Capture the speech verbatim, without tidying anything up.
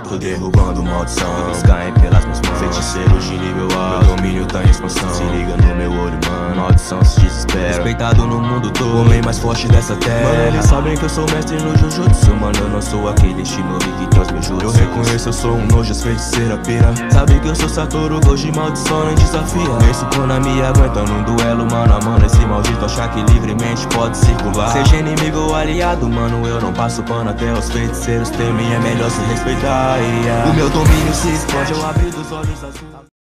Tô derrubando maldição, eles caem pelas minhas mãos. Feiticeiros de nível alto, meu domínio tá em expansão. Se liga no meu olho, mano, maldição se desespera. Respeitado no mundo todo, o homem mais forte dessa terra. Mano, eles sabem que eu sou mestre no Jujutsu. Mano, eu não sou aquele shinobi que transmite jutsu. Eu reconheço, eu sou um nojo, as feiticeiras pira. Sabe que eu sou Satoru Gojo, maldição não desafia. Esse Konami aguenta num duelo, mano a mano. Esse maldito achar que livremente pode circular. Seja inimigo ou aliado, mano, eu não passo pano. Até os feiticeiros temem, é melhor se respeitar, yeah. O meu domínio se expande, eu abri dos olhos azuis.